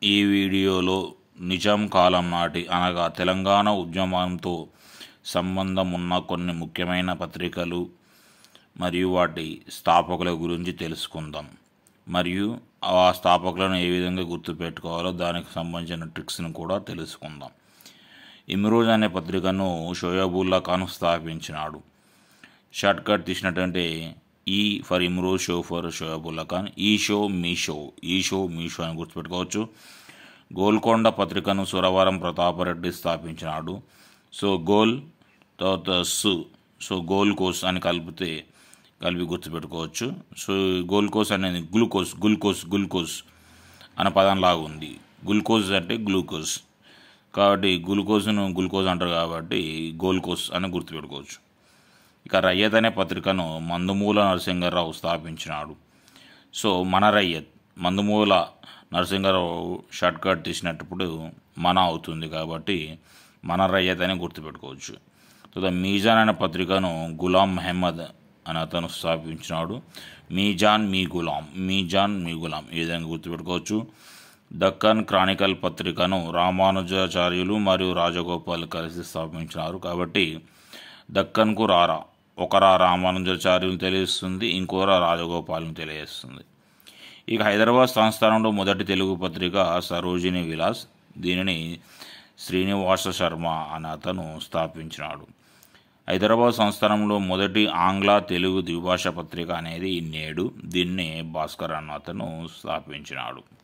ఈ వీడియోలో నిజాం కాలం నాటి అనగా తెలంగాణ ఉద్యమంతో సంబంధం ఉన్న కొన్ని ముఖ్యమైన పత్రికలు మరియు వాటి స్థాపకుల గురించి తెలుసుకుందాం. మరియు ఆ స్థాపకులను ఏ విధంగా గుర్తుపెట్టుకోవాలో దానికి సంబంధించిన ట్రిక్స్ను కూడా తెలుసుకుందాం. ఇమ్రోజ్ అనే పత్రికను షోయబుల్లా ఖాన్ స్థాపించినాడు. షార్ట్ కట్ తీసినట్టంటే ఈ ఫర్ ఇమ్రోజ్, షో ఫర్ షోయబుల్లా ఖాన్, ఈ షో మీషో అని గుర్తుపెట్టుకోవచ్చు. గోల్కొండ పత్రికను సురవరం ప్రతాపరెడ్డి స్థాపించినాడు. గోల్ తర్వాత గోల్ కోస్ అని కలిపి గుర్తుపెట్టుకోవచ్చు. గోల్కోస్ అనేది గ్లూకోజ్ అనే పదంలాగా ఉంది. గ్లూకోజ్ అంటే గ్లూకోజ్ కాబట్టి గ్లూకోజ్ అంటారు కాబట్టి గోల్కోస్ అని గుర్తుపెట్టుకోవచ్చు. ఇక రయ్యత్ అనే పత్రికను మందుమూల నరసింహారావు స్థాపించినాడు. మన రయ్యత్ మందుమూల నరసింహారావు షార్ట్ కట్ తీసినప్పుడు మన అవుతుంది కాబట్టి మన రయ్యత్ అని గుర్తుపెట్టుకోవచ్చు. మీజాన్ అనే పత్రికను గులాం మహమ్మద్ అని అతను స్థాపించినాడు. మీజాన్ మీ గులాం ఈ విధంగా గుర్తుపెట్టుకోవచ్చు. దక్కన్ క్రానికల్ పత్రికను రామానుజాచార్యులు మరియు రాజగోపాల్ కలిసి స్థాపించినారు కాబట్టి దక్కన్కు ఒకరా రామానుజాచార్యులు తెలియజేస్తుంది, ఇంకోరా రాజగోపాల్ని తెలియజేస్తుంది. ఇక హైదరాబాద్ సంస్థానంలో మొదటి తెలుగు పత్రిక సరోజిని విలాస్. దీనిని శ్రీనివాస శర్మ అని అతను స్థాపించినాడు. హైదరాబాద్ సంస్థానంలో మొదటి ఆంగ్ల తెలుగు ద్విభాషా పత్రిక అనేది నేడు. దీన్ని భాస్కర్ అన్న అతను స్థాపించినాడు.